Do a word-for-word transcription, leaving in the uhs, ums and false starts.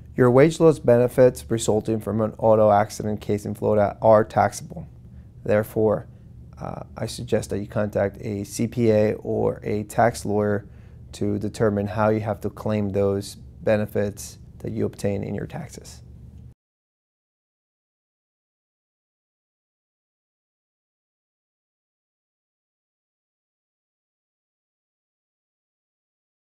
Your wage loss benefits resulting from an auto accident case in Florida are taxable. Therefore, uh, I suggest that you contact a C P A or a tax lawyer to determine how you have to claim those benefits that you obtain in your taxes.